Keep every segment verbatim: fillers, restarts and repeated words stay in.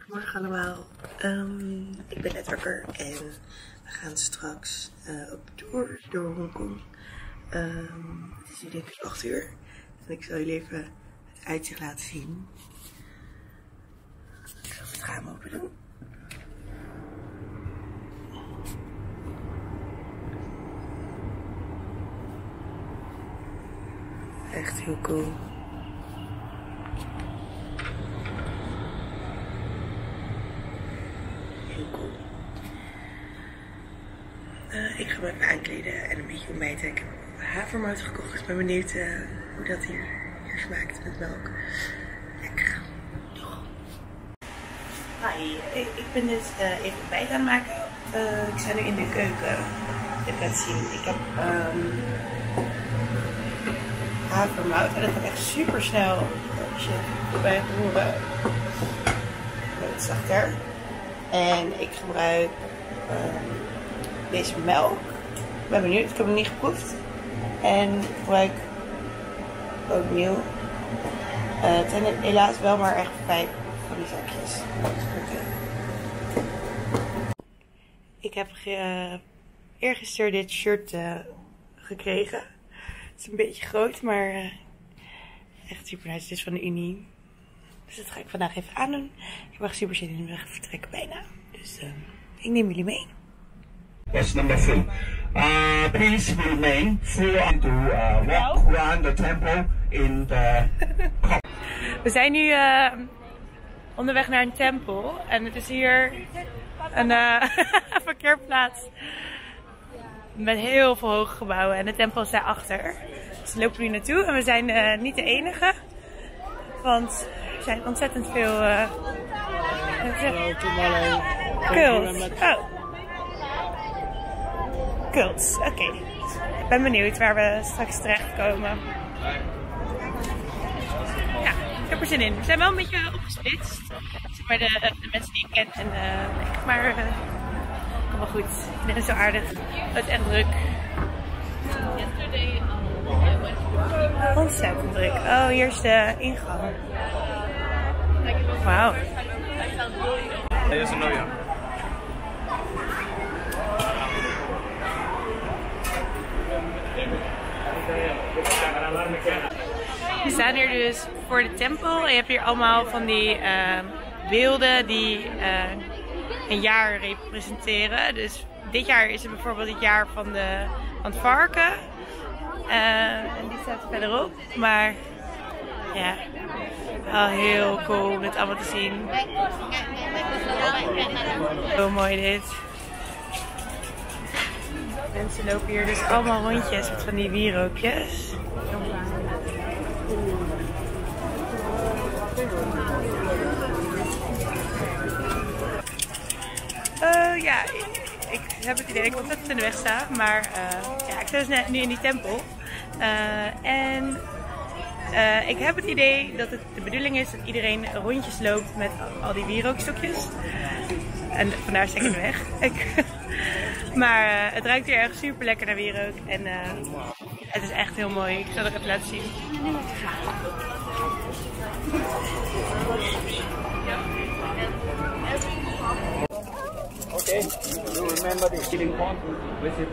Goedemorgen allemaal. Um, ik ben net wakker en we gaan straks uh, op tour door Hongkong. Um, het is nu denk ik acht uur en ik zal jullie even het uitzicht laten zien. Ik zal het raam open doen. Echt heel cool. Heel cool. Uh, ik ga me even aankleden en een beetje ontbijten. Ik heb havermout gekocht, dus ik ben benieuwd uh, hoe dat hier, hier smaakt met melk. Lekker. Toch. Hi, ik, ik ben dus uh, even ontbijt aan het maken. Uh, ik sta nu in de keuken. Ik laat zien. Ik heb um, havermout en dat gaat echt super snel. Als je het bij het roeren. Het is zachter. En ik gebruik um, deze melk. Ik ben benieuwd, ik heb hem niet geproefd. En ik gebruik oatmeal. Uh, het zijn helaas wel maar echt vijf van die zakjes. Ik heb uh, eergisteren dit shirt uh, gekregen. Het is een beetje groot, maar uh, echt super nice. Het is van de Unie. Dus dat ga ik vandaag even aandoen. Ik heb echt super zin in. We gaan vertrekken bijna. Dus uh, ik neem jullie mee. Yes, number three. Uh, please remain for to uh, walk around the temple in the. We zijn nu uh, onderweg naar een tempel. En het is hier een uh, parkeerplaats. Met heel veel hoge gebouwen. En de tempel is daarachter. Dus we lopen nu naartoe. En we zijn uh, niet de enige. Want er zijn ontzettend veel uh, cults. Oh. Cults, oké. Okay. Ik ben benieuwd waar we straks terechtkomen. Ja, ik heb er zin in. We zijn wel een beetje opgesplitst. Zeg maar de, de mensen die ik ken en uh, ik. Maar uh, kom wel goed. Dit is zo aardig. Het is echt druk. Ontzettend druk. Oh, hier is de ingang. Wauw. We staan hier dus voor de tempel en je hebt hier allemaal van die uh, beelden die uh, een jaar representeren. Dus dit jaar is het bijvoorbeeld het jaar van, de, van het varken. Uh, en die staat er verderop. Maar ja, wel heel cool om dit allemaal te zien. Heel mooi dit. Mensen lopen hier dus allemaal rondjes met van die wierookjes. Uh, ja, ik, ik heb het idee dat ik ontzettend in de weg sta. Maar uh, ja, ik sta dus net nu in die tempel. Uh, en uh, ik heb het idee dat het de bedoeling is dat iedereen rondjes loopt met al die wierookstokjes. En vandaar sta ik in de weg. Maar uh, het ruikt hier echt super lekker naar wierook. En uh, het is echt heel mooi. Ik zal het even laten zien. Okay, you remember the killing point? Visit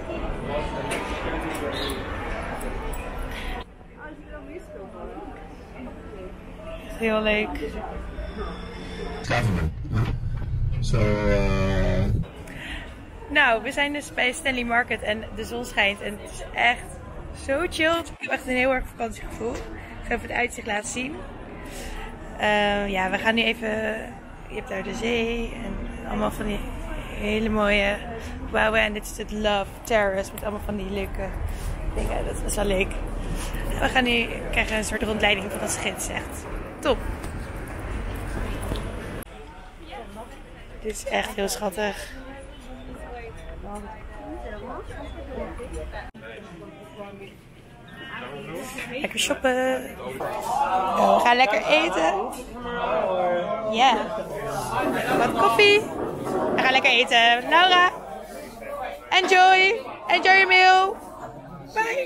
heel leuk. Government. So, uh... Nou, we zijn dus bij Stanley Market en de zon schijnt en het is echt zo chill. Ik heb echt een heel erg vakantiegevoel. Ik ga even het uitzicht laten zien. Uh, ja, we gaan nu even... Je hebt daar de zee en allemaal van die hele mooie gebouwen. En dit is het Love Terrace met allemaal van die leuke dingen. Dat is wel leuk. We gaan nu krijgen een soort rondleiding van dat gids. Echt top. Dit is echt heel schattig. Lekker shoppen. We gaan lekker eten. Ja. Yeah. Wat koffie. We gaan lekker eten. Laura. Enjoy. Enjoy your meal. Bye.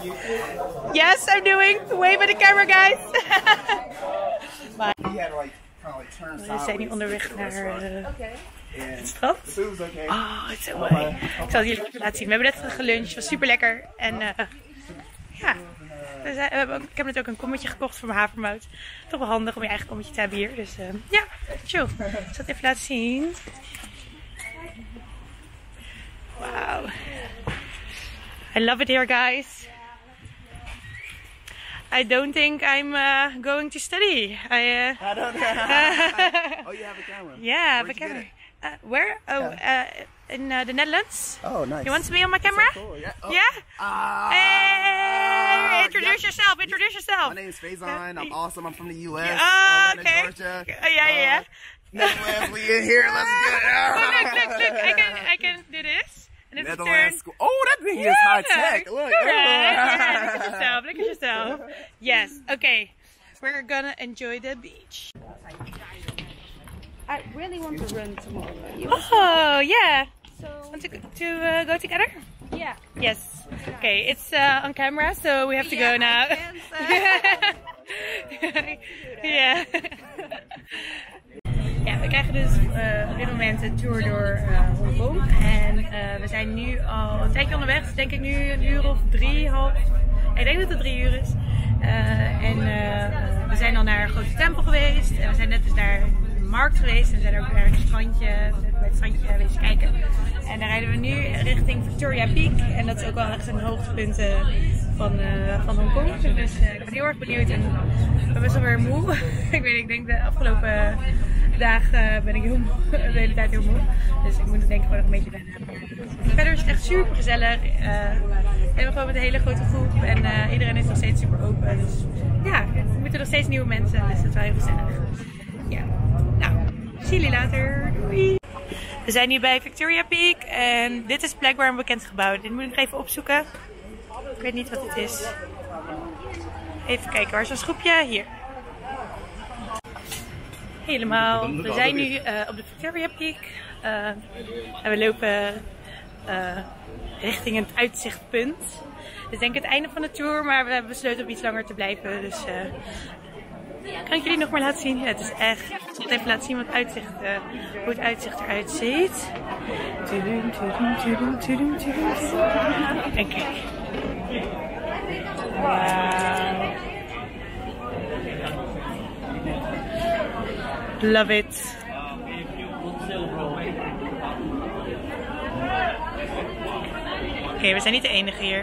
Yes, I'm doing. Wave at the camera, guys. Bye. We zijn nu onderweg naar uh, het strand. Oh, het is zo mooi. Ik zal het jullie laten zien. We hebben net geluncht, het was super lekker. En uh, ja, we zijn, we hebben ook, ik heb net ook een kommetje gekocht voor mijn havermout. Toch wel handig om je eigen kommetje te hebben hier. Dus uh, ja, chill. Ik zal het even laten zien. Wow. I love it here, guys. I don't think I'm uh, going to study. I, uh, I don't know. Oh, you have a camera? Yeah, I have Where'd a you get camera. Uh, where? Oh, uh, in uh, the Netherlands. Oh, nice. You want to be on my camera? So cool. Yeah. Oh. Yeah? Ah, Hey! Introduce yeah. yourself, introduce yourself. My name is Faison. I'm awesome. I'm from the U S. Oh, uh, okay. Georgia. Oh, yeah, yeah, yeah. Netherlands, we in here. Let's get it. Oh, look, look, look. I can, I can do this. And if you turn... Netherlands school. Oh, that thing is high tech. Look. All right. Yeah, look at yourself, look at yourself. Yes, okay. We're gonna enjoy the beach. I really want to run tomorrow. You Oh, yeah. so Want to, to uh, go together? yeah. Yes. Okay, it's uh, on camera, so we have to Yeah, go now. I guess, Ja. Ja, we krijgen dus uh, op dit moment een tour door uh, Hongkong. En uh, we zijn nu al een tijdje onderweg. Dus denk ik nu een uur of drie, half. Ik denk dat het drie uur is. Uh, en uh, we zijn al naar een grote tempel geweest. En we zijn net dus naar de markt geweest. En we zijn ook naar het strandje, bij het strandje geweest kijken. En dan rijden we nu richting Victoria Peak. En dat is ook wel echt een hoogtepunt uh, van, uh, van Hongkong. Dus uh, ik ben heel erg benieuwd. En ik ben best wel weer moe. ik weet, ik denk de afgelopen dagen ben ik heel moe, de hele tijd heel moe. Dus ik moet denk ik gewoon nog een beetje wennen. Verder is het echt super gezellig. Uh, we hebben gewoon met een hele grote groep. En uh, iedereen is nog steeds super open. Dus ja, we moeten nog steeds nieuwe mensen. Dus dat is wel heel gezellig. Ja, nou, zie jullie later. Doei! We zijn nu bij Victoria Peak en dit is blijkbaar een bekend gebouw. Dit moet ik even opzoeken. Ik weet niet wat dit is. Even kijken, waar is ons groepje? Hier. Helemaal. We zijn nu uh, op de Victoria Peak. Uh, en we lopen uh, richting het uitzichtpunt. Dus denk het einde van de tour, maar we hebben besloten om iets langer te blijven. Dus uh, kan ik jullie nog maar laten zien? Ja, het is echt. Ik zal het even laten zien wat het uitzicht, uh, hoe het uitzicht eruit ziet. Tudum, tudum, tudum, tudum, tudum. En kijk. Wauw. Love it. Oké, okay, we zijn niet de enige hier.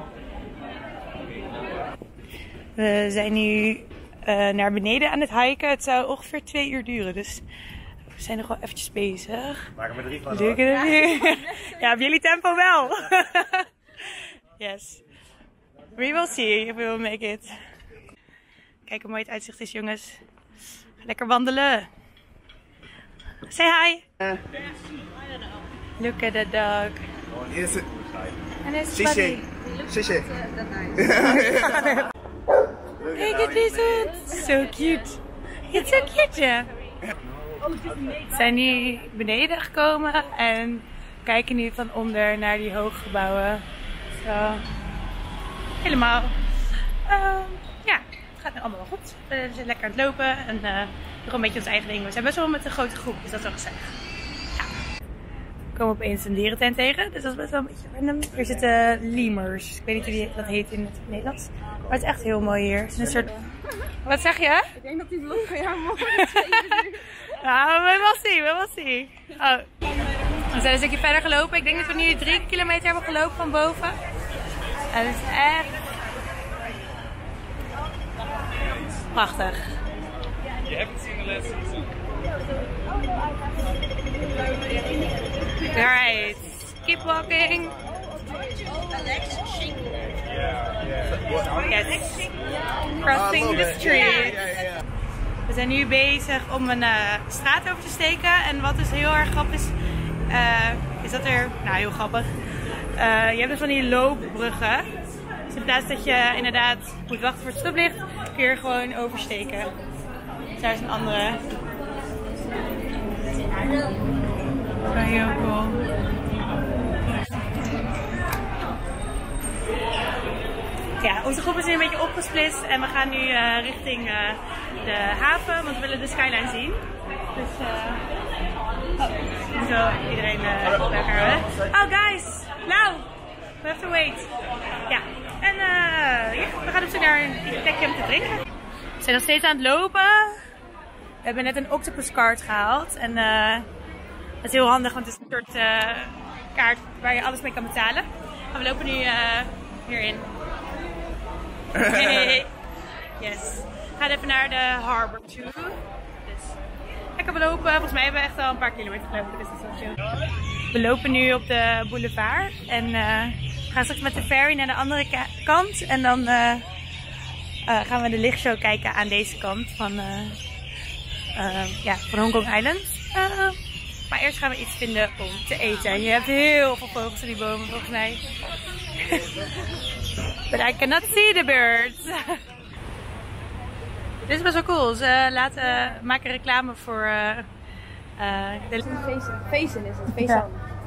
We zijn nu uh, naar beneden aan het hiken. Het zou ongeveer twee uur duren, dus we zijn nog wel eventjes bezig. Maken we drie van. Lukken er nu? Ja, op jullie tempo wel. Yes. We will see if we will make it. Kijk hoe mooi het uitzicht is, jongens. Lekker wandelen. Say hi. Uh, Look at the dog. is it? And it's Shishe. buddy. Shishe. Hey, look at this one. So cute. It's so cute, ja. We zijn nu beneden gekomen en kijken nu van onder naar die hoge gebouwen. Zo. Helemaal. Uh, ja, het gaat nu allemaal wel goed. We zijn lekker aan het lopen en uh, nog een beetje ons eigen ding. We zijn best wel met een grote groep, dus dat is wel gezellig. Ja. We komen opeens een dierentent tegen, dus dat is best wel een beetje random. Er zitten lemurs. Ik weet niet hoe die, dat heet in het Nederlands. Maar het is echt heel mooi hier. Het is een soort... Wat zeg je? Ik denk dat die vlog van jou mooi Nou, we wel zien, we wel zien. Oh. We zijn een stukje verder gelopen. Ik denk dat we nu drie kilometer hebben gelopen van boven. En het is echt prachtig. You haven't seen the last season. Alright, keep walking. Yes, crossing the street. We zijn nu bezig om een uh, straat over te steken. En wat dus heel erg grappig is, uh, is dat er, nou heel grappig, uh, je hebt dus van die loopbruggen. Dus in plaats dat je inderdaad moet wachten voor het stoplicht, kun je er gewoon oversteken. Dus daar is een andere. Dat is heel cool. Ja, onze groep is nu een beetje opgesplitst en we gaan nu uh, richting uh, de haven, want we willen de skyline zien. Dus uh, oh, zo iedereen uh, bij elkaar. Hè? Oh guys, nou, we have to wait. Ja, en uh, ja, we gaan op zoek naar een plekje om te drinken. We zijn nog steeds aan het lopen. We hebben net een octopus card gehaald en uh, dat is heel handig, want het is een soort uh, kaart waar je alles mee kan betalen. Maar we lopen nu uh, hierin. Hey. Yes. We gaan even naar de harbor toe. Dus lekker belopen. Volgens mij hebben we echt al een paar kilometer gelopen, dus dat is wel chill. We lopen nu op de boulevard en uh, we gaan straks met de ferry naar de andere kant. En dan uh, uh, gaan we de lichtshow kijken aan deze kant van, uh, uh, ja, van Hong Kong Island. Uh, maar eerst gaan we iets vinden om te eten. Je hebt heel veel vogels in die bomen volgens mij. But I cannot see the birds. Dit is best wel cool. Ze laten, maken reclame voor uh, uh, de... Feesten is het, feesten.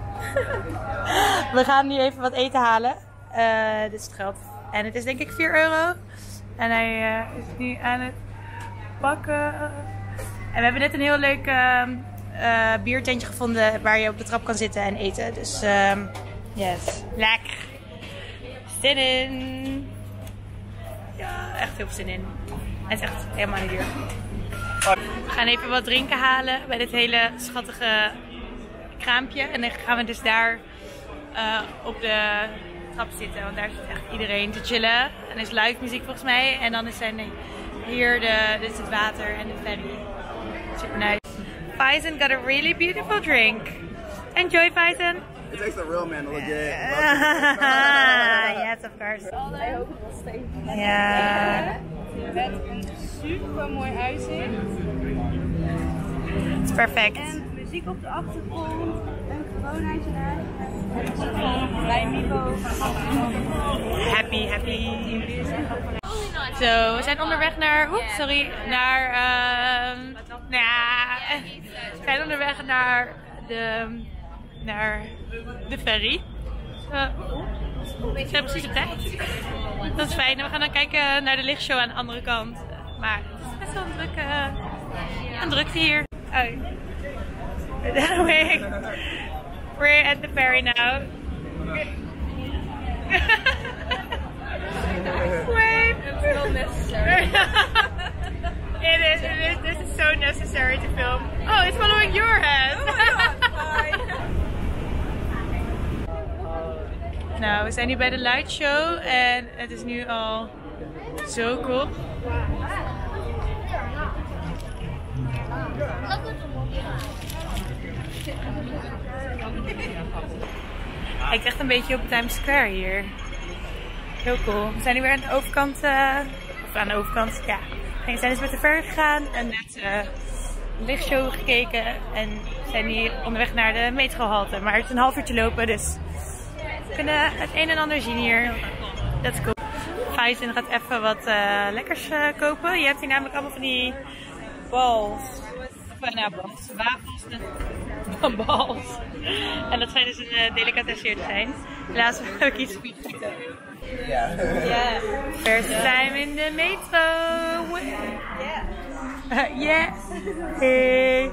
We gaan nu even wat eten halen. Uh, dit is het geld. En het is denk ik vier euro. En hij uh, is nu aan het pakken. En we hebben net een heel leuk uh, uh, biertentje gevonden waar je op de trap kan zitten en eten. Dus um, yes, lekker. Zin in. Ja, echt heel veel zin in. Het is echt helemaal niet duur. We gaan even wat drinken halen bij dit hele schattige kraampje. En dan gaan we dus daar uh, op de trap zitten. Want daar zit echt iedereen te chillen. En er is live muziek volgens mij. En dan zijn hier de, dit is het water en de ferry. Super nice. Faison got a really beautiful drink. Enjoy, Faison. It takes a real man to look good. Yes, of course. Hij hoop het wel steeds. Ja. Met een super mooi uitzicht. Het is perfect. En muziek op de achtergrond. Een gewoonheidsraad. Het is gewoon klein niveau. Happy, happy. Zo, we zijn onderweg naar, oeps, sorry, naar, uh, ja, we zijn onderweg naar de, naar de ferry. Uh, we zijn precies op tijd. Dat is fijn. En we gaan dan kijken naar de lichtshow aan de andere kant. Maar het is best wel een drukke, uh, een drukte hier. Oh. We're at the ferry now. Wait. It's still necessary. It is, it is. This is so necessary to film. Oh, it's following your head. Nou, we zijn nu bij de lightshow en het is nu al zo cool. Ik echt een beetje op Times Square hier. Heel cool. We zijn nu weer aan de overkant, uh, of aan de overkant, ja. We zijn dus met de ferry gegaan en net uh, de lichtshow gekeken en zijn nu onderweg naar de metrohalte. Maar het is een half uurtje lopen, dus we kunnen het een en ander zien hier. Dat is cool. Faison gaat even wat uh, lekkers uh, kopen. Je hebt hier namelijk allemaal van die balls. Of, nou, balls. Wafels met balls. En dat schijnt dus een uh, delicatesse hier te zijn. Helaas heb ik iets vergeten. Ja. Yeah. First time in de metro. Yeah. Uh, yeah. Hey.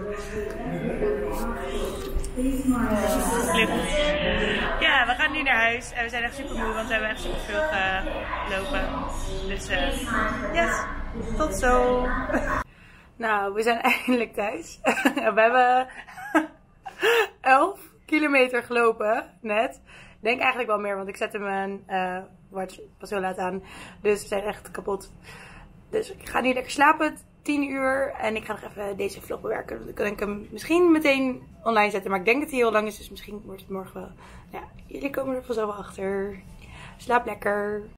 Ja, we gaan nu naar huis en we zijn echt super moe, want we hebben echt super veel gelopen. Dus uh, yes, tot zo. Nou, we zijn eindelijk thuis. We hebben elf kilometer gelopen net. Ik denk eigenlijk wel meer, want ik zette mijn uh, watch pas heel laat aan. Dus we zijn echt kapot. Dus ik ga nu lekker slapen, tien uur. En ik ga nog even deze vlog bewerken. Dan kan ik hem misschien meteen online zetten. Maar ik denk dat hij heel lang is, dus misschien wordt het morgen wel. Ja, jullie komen er vanzelf wel achter. Slaap lekker.